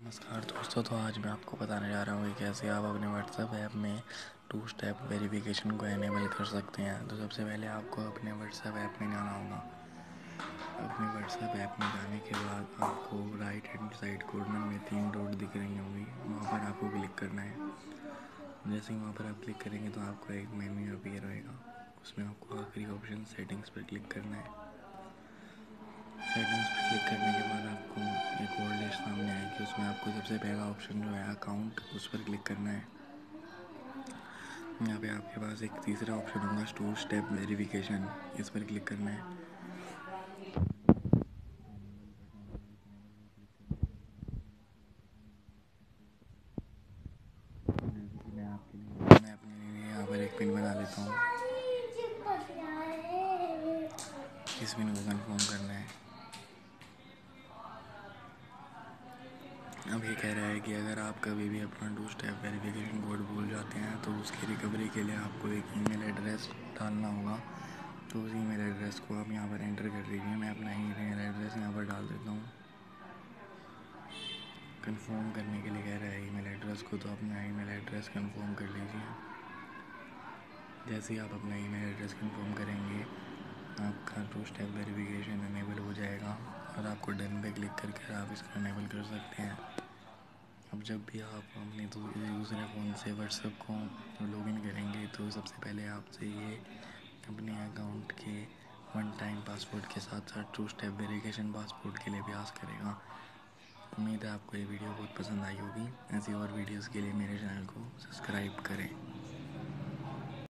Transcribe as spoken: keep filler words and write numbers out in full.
नमस्कार दोस्तों, तो आज मैं आपको बताने जा रहा हूँ कि कैसे आप अपने व्हाट्सएप ऐप में टू स्टेप वेरिफिकेशन को एनेबल कर सकते हैं। तो सबसे पहले आपको अपने व्हाट्सएप ऐप में जाना होगा। अपने व्हाट्सएप ऐप में जाने के बाद आपको राइट हैंड साइड कॉर्नर में तीन डॉट दिख रही होंगी, वहाँ पर आपको क्लिक करना है। जैसे ही वहाँ पर आप क्लिक करेंगे तो आपको एक मेन्यू अपीयर होएगा। उसमें आपको आखिरी ऑप्शन सेटिंग्स पर क्लिक करना है। सेटिंग्स पर क्लिक करने के बाद आपको एक और लिस्ट सामने आएगी। उसमें आपको सबसे पहला ऑप्शन जो है अकाउंट, उस पर क्लिक करना है। यहाँ पे आपके पास एक तीसरा ऑप्शन होगा टू स्टेप वेरिफिकेशन, इस पर क्लिक करना है। मैं आपके लिए मैं अपने लिए यहाँ पर एक पिन बना लेता हूँ। इस पिन को कंफर्म करना है। अब ये कह रहा है कि अगर आप कभी भी अपना टू स्टेप वेरिफिकेशन कोड भूल जाते हैं तो उसकी रिकवरी के लिए आपको एक ईमेल एड्रेस डालना होगा। तो उस ईमेल एड्रेस को आप यहाँ पर एंटर कर दीजिए। मैं अपना ईमेल एड्रेस यहाँ पर डाल देता हूँ। कंफर्म करने के लिए कह रहा है ईमेल एड्रेस को, तो अपना ईमेल एड्रेस कंफर्म कर लीजिए। जैसे ही आप अपना ईमेल एड्रेस कंफर्म करेंगे, आपका टू स्टेप वेरिफिकेशन अनेबल हो जाएगा और आपको डन पे क्लिक करके आप इसको अनेबल कर सकते हैं। अब जब भी आप अपने दूसरे फ़ोन से व्हाट्सएप को लॉगिन करेंगे तो सबसे पहले आपसे ये अपने अकाउंट के वन टाइम पासवर्ड के साथ साथ टू स्टेप वेरिफिकेशन पासवर्ड के लिए भी आस्क करेगा। उम्मीद है आपको ये वीडियो बहुत पसंद आई होगी। ऐसी और वीडियोस के लिए मेरे चैनल को सब्सक्राइब करें।